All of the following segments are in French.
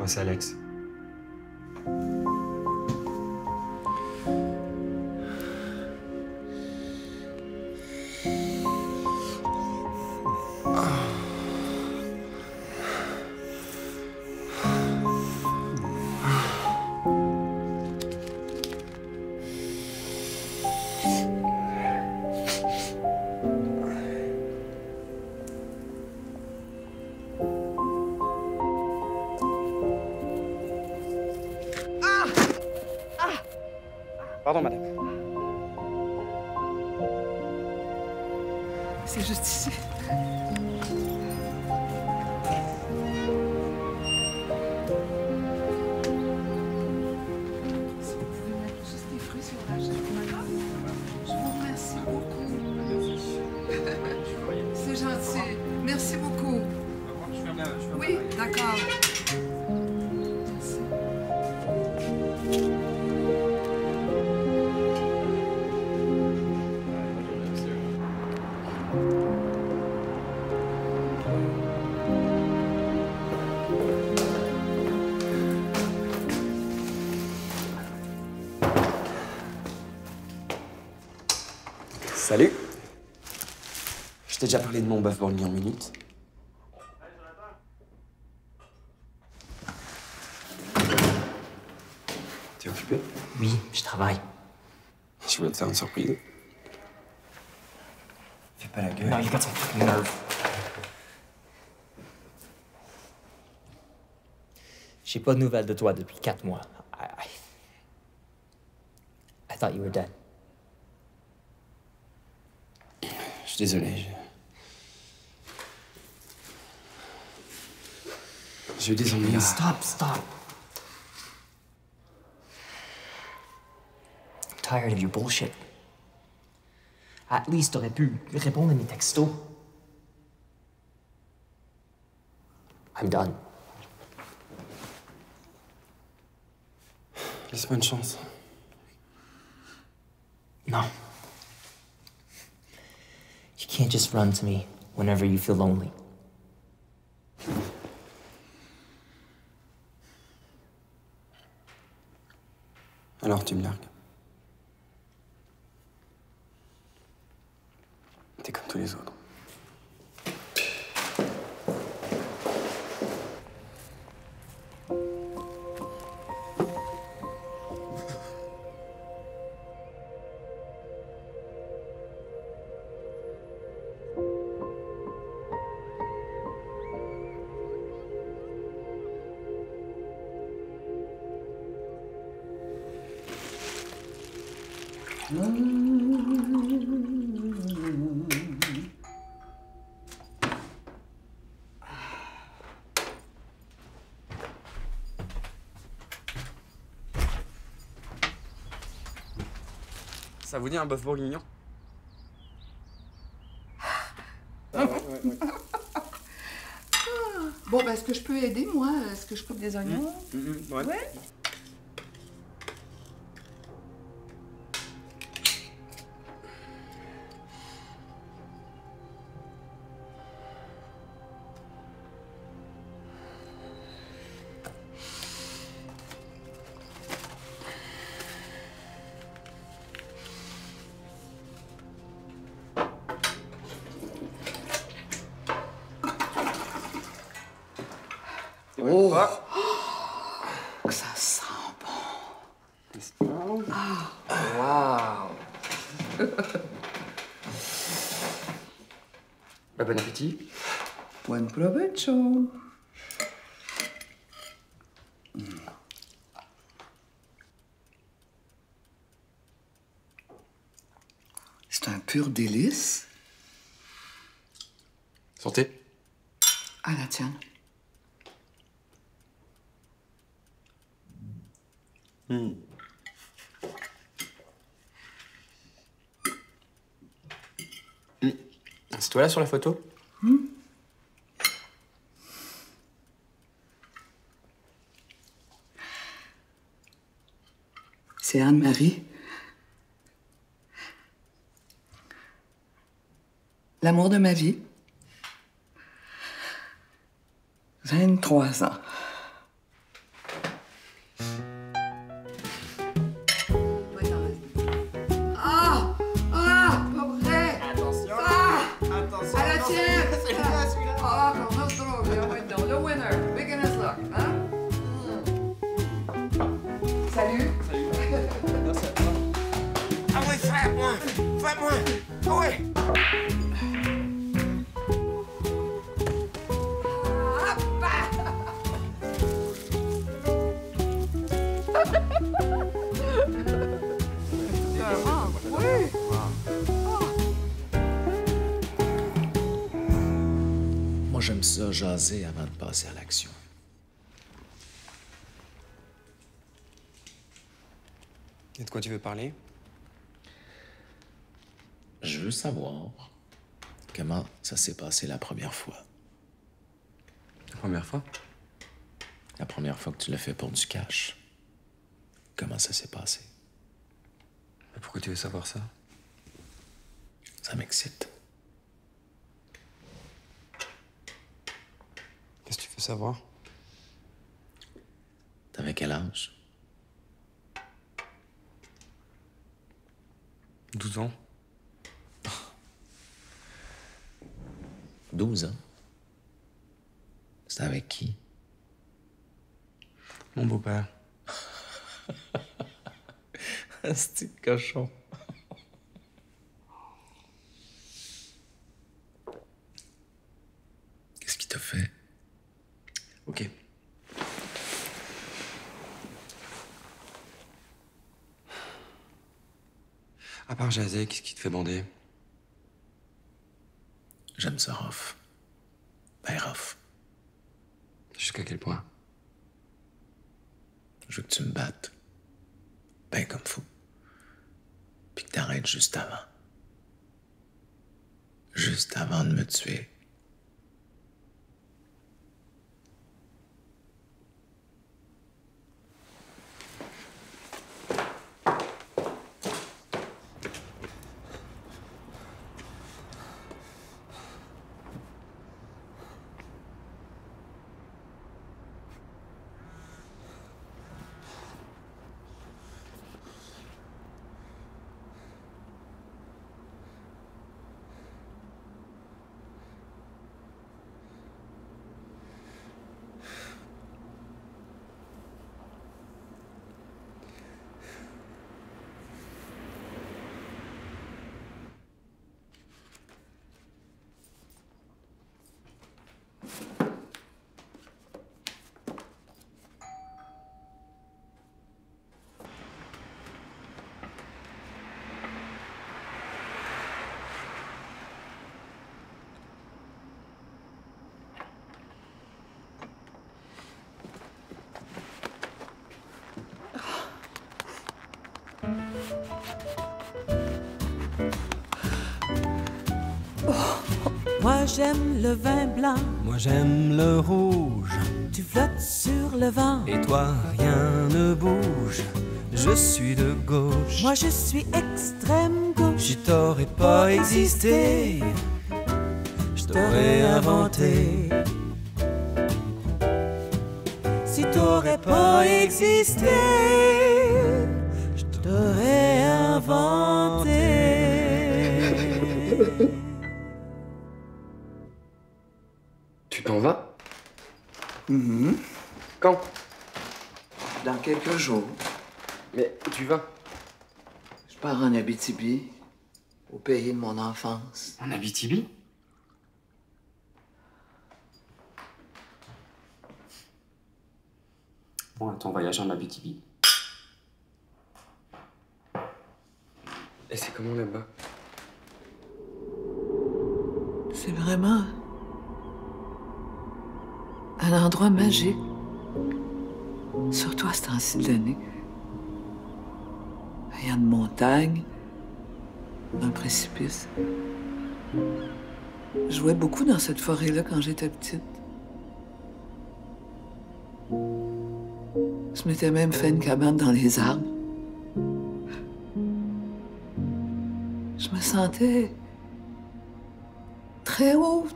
Moi, c'est Alex. Pardon, madame. C'est juste ici. Si vous pouvez mettre juste des fruits sur la chaise, madame. Je vous remercie beaucoup. C'est gentil. Merci beaucoup. Oui, d'accord. Merci. Salut. Je t'ai déjà parlé de mon bœuf bourguignon en minute. T'es occupé? Oui, je travaille. Je voulais te faire une surprise. Fais pas la gueule. No, you got some fucking nerve. J'ai pas de nouvelles de toi depuis 4 mois. I thought you were dead. Je suis désolé. J'ai eu des ennuis. Stop. I'm tired of your bullshit. At least t'aurais pu répondre à mes textos. I'm done. Laisse-moi une chance. No. You can't just run to me whenever you feel lonely. Alors tu me largues. T'es comme tous les autres. Ça vous dit un bœuf bourguignon? Bon, ben, est-ce que je peux aider, moi? Est-ce que je coupe des oignons? Ouais. Ouais. Oh! Que ça sent bon. Waouh! Bah, bon appétit. Buen provecho. C'est un pur délice. Santé. À la tienne. C'est toi là sur la photo? C'est Anne-Marie. L'amour de ma vie. 23 ans. moi! Ah ouais! Moi, j'aime ça jaser avant de passer à l'action. Et de quoi tu veux parler? Je veux savoir comment ça s'est passé la première fois. La première fois? La première fois que tu l'as fait pour du cash. Comment ça s'est passé? Mais pourquoi tu veux savoir ça? Ça m'excite. Qu'est-ce que tu veux savoir? T'avais quel âge? 12 ans. 12 ans. C'était avec qui? Mon beau-père. Asti de cochon. Qu'est-ce qu'il t'a fait? OK. À part jaser, qu'est-ce qui te fait bander? J'aime ça rough. Ben rough. Jusqu'à quel point? Je veux que tu me battes. Ben comme fou. Puis que t'arrêtes juste avant. Juste avant de me tuer. Moi j'aime le vin blanc, Moi j'aime le rouge, tu flottes sur le vent. et toi rien ne bouge. Je suis de gauche, Moi je suis extrême gauche, je t'aurais pas existé, je t'aurais inventé. si t'aurais pas existé, Je t'aurais inventé. Tu t'en vas? Quand? Dans quelques jours, Mais où tu vas? je pars en Abitibi, au pays de mon enfance. En Abitibi? Bon, ton voyage en Abitibi. Et c'est comment là-bas? C'est vraiment un endroit magique. Surtout à ce temps-ci de l'année. Il y a une montagne, un précipice. Je jouais beaucoup dans cette forêt-là quand j'étais petite. Je m'étais même fait une cabane dans les arbres. Je me sentais très haute.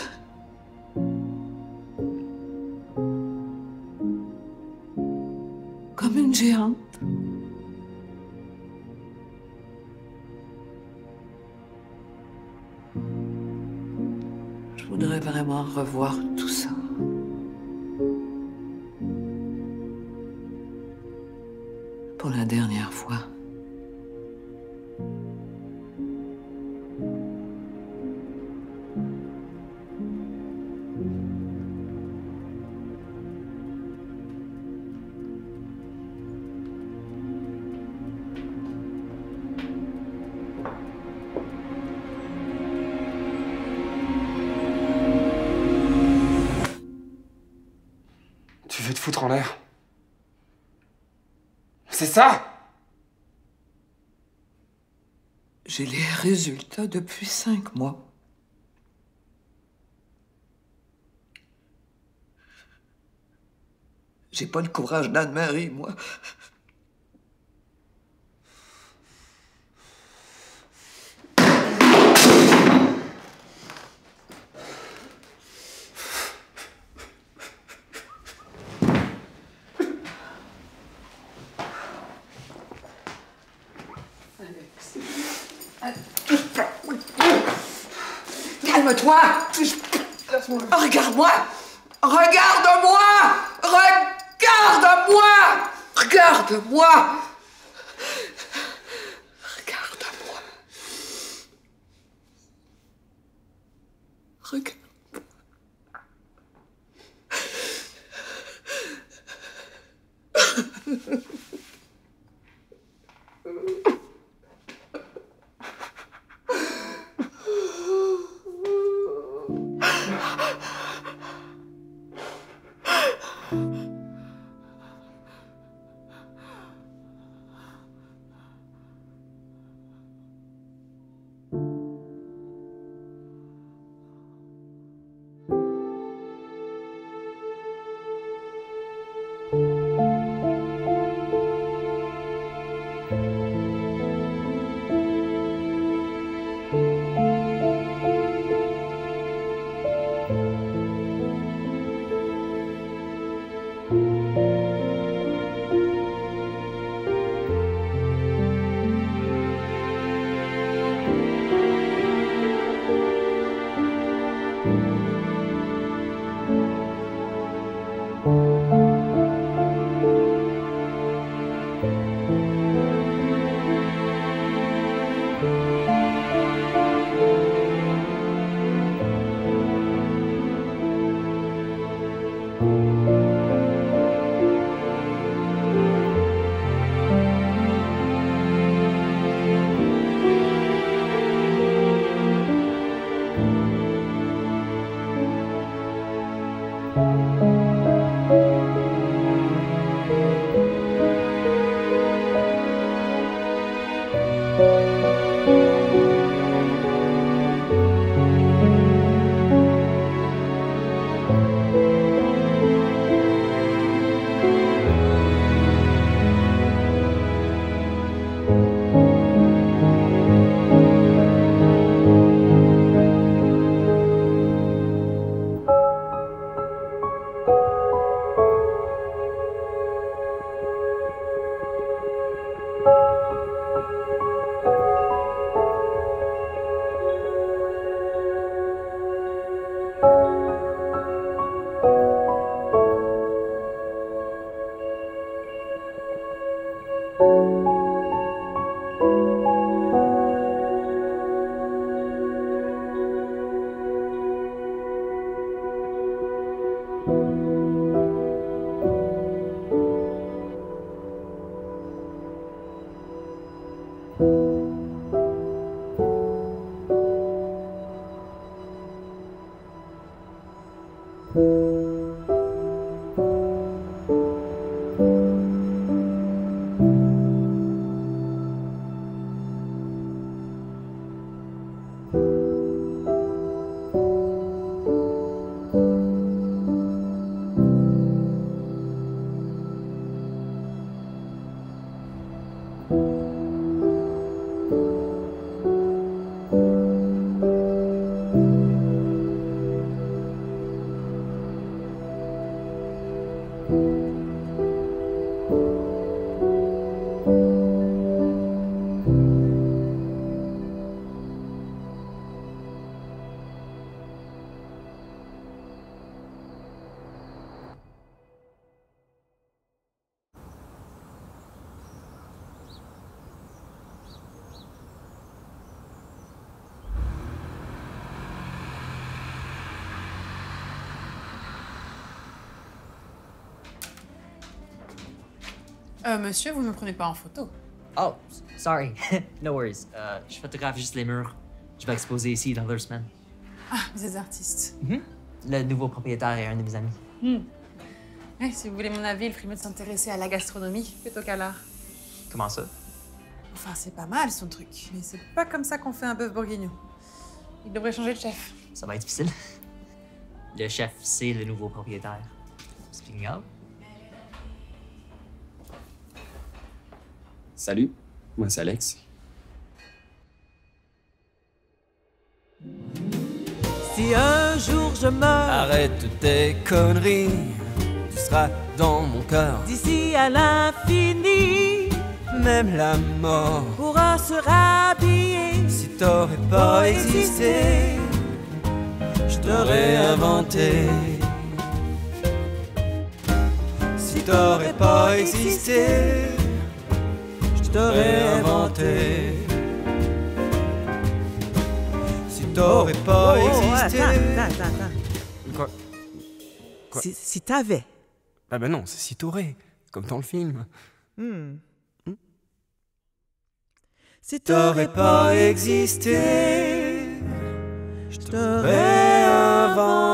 Comme une géante. Je voudrais vraiment revoir tout ça. Pour la dernière fois. foutre en l'air. C'est ça! J'ai les résultats depuis 5 mois. J'ai pas le courage d'Anne-Marie, moi. Calme-toi! Regarde-moi! Regarde-moi! Regarde-moi! Regarde-moi! Regarde-moi! Regarde. Monsieur, vous ne me prenez pas en photo. Oh, sorry. No worries. Je photographie juste les murs. Je vais exposer ici dans 2 semaines. Ah, vous êtes artiste. Le nouveau propriétaire est un de mes amis. Ouais, si vous voulez mon avis, il ferait mieux de s'intéresser à la gastronomie plutôt qu'à l'art. Comment ça? Enfin, c'est pas mal son truc, mais c'est pas comme ça qu'on fait un bœuf bourguignon. Il devrait changer de chef. Ça va être difficile. Le chef, c'est le nouveau propriétaire. Speaking of. Salut, moi c'est Alex. Si un jour je meurs, Arrête tes conneries, tu seras dans mon cœur. d'ici à l'infini, Même la mort, pourra se rhabiller. si t'aurais pas existé, je t'aurais inventé. Si t'aurais pas existé, je t'aurais inventé. Si t'aurais pas existé. Quoi? Quoi? Si t'avais. Ah bah non, c'est si t'aurais, comme dans le film. Si T'aurais pas existé, je t'aurais inventé.